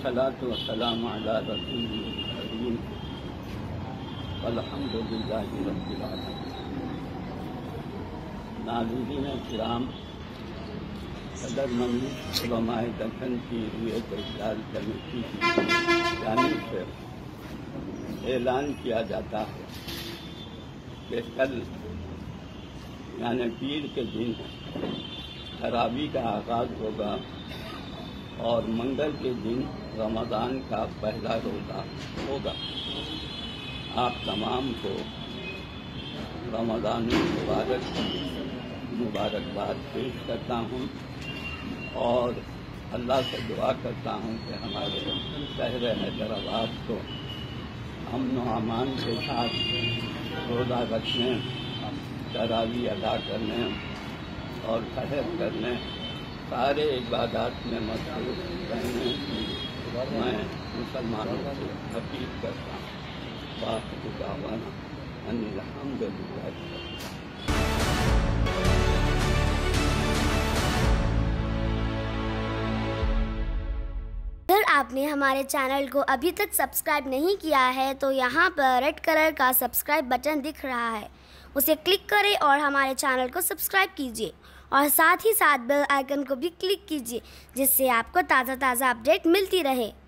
वस्सलातु वस्सलामु अला रसूलिल करीम अल्हम्दुलिल्लाहि रब्बिल आलमीन। नाज़रीन किराम, कदरमंद उलमाए दक्कन की रुयत इजलाल कमेटी की जानिब से ऐलान किया जाता है कि कल यानी पीर के दिन तरावी का आगाज़ होगा और मंगल के दिन रमज़ान का पहला रोज़ा होगा। आप तमाम को रमज़ान मुबारक मुबारकबाद पेश करता हूँ और अल्लाह से दुआ करता हूँ कि हमारे शहर हैदराबाद को अमन व अमान के साथ रोज़ा रखने, तरावी अदा करने और सहर करने, सारे इबादत में मशगूल रहने की मैं मुसलमानों से अपील करता हूँ। वाक़िअ दावाना अनिल हम्दुलिल्लाह। अगर आपने हमारे चैनल को अभी तक सब्सक्राइब नहीं किया है तो यहाँ पर रेड कलर का सब्सक्राइब बटन दिख रहा है, उसे क्लिक करें और हमारे चैनल को सब्सक्राइब कीजिए और साथ ही साथ बेल आइकन को भी क्लिक कीजिए, जिससे आपको ताज़ा अपडेट मिलती रहे।